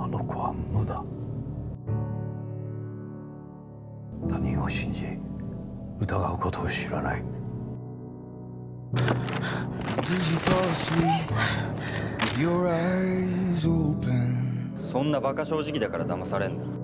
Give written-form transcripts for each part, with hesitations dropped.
あの子は無だ。他人を信じ疑うことを知らない。 そんなバカ正直だから騙されんだ。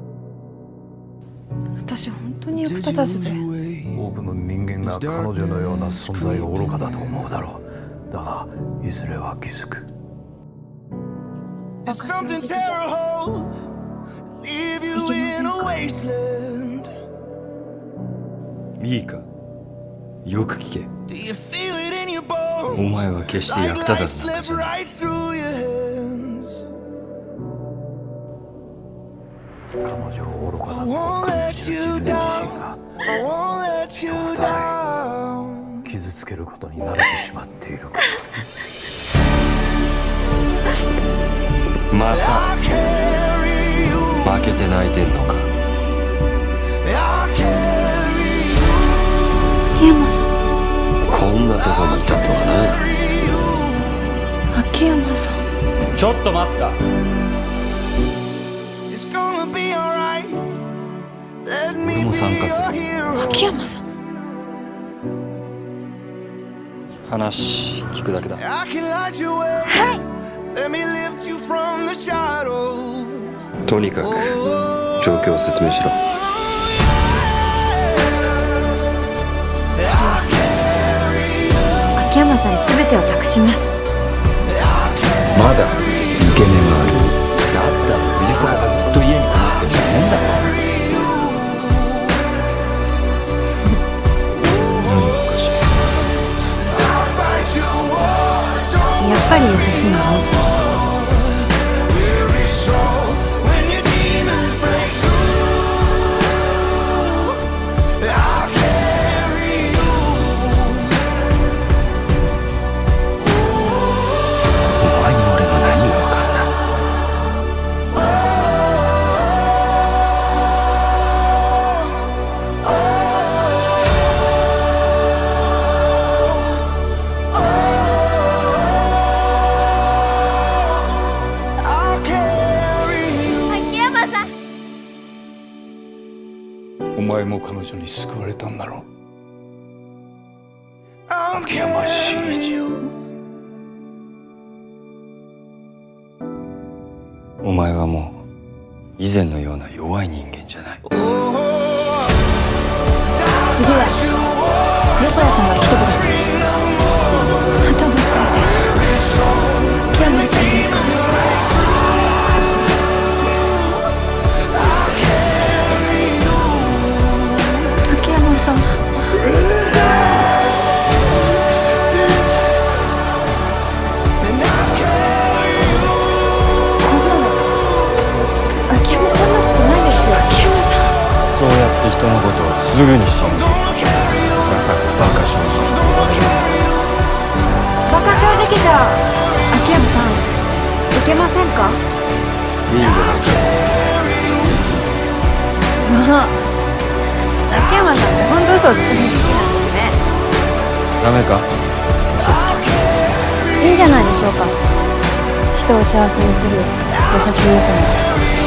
私本当に役立たずで。 多くの人間が彼女のような存在を愚かだと思うだろう。だがいずれは気づく。 バカ正直じゃいけませんか？ いいか、よく聞け。お前は決して役立たずなんかじゃない。 彼女を愚かだと感じる自分自身が人を二人傷つけることに慣れてしまっていることまた負けて泣いてんのか。 秋山さん。 こんなとこにいたとは秋山さん。 な。ちょっと待った。俺も参加する。 秋山さん。 話聞くだけだ。 はい。 とにかく状況を説明しろ。 私は秋山さんに全てを託します。 まだ抜け目がある。だったら藤沢がずっと家にこもってるんじゃねえんだろ。何がおかしい。 やっぱり優しいのね。 お前も彼女に救われたんだろう。秋山真一よ。 お前はもう以前のような弱い人間じゃない。 次は横谷さんが来てください。あなたのせいで秋山さんに関して秋山さん。秋山さんらしくないですよ。秋山さん。 そうやって人のことをすぐに信じる。だからバカ正直って言われる。 バカ正直じゃ秋山さんいけませんか？ いいんじゃないか。 まあ秋山さんって本当嘘をつくの好きなんですね。 ダメか。 いいんじゃないでしょうか。人を幸せにする優しい嘘も。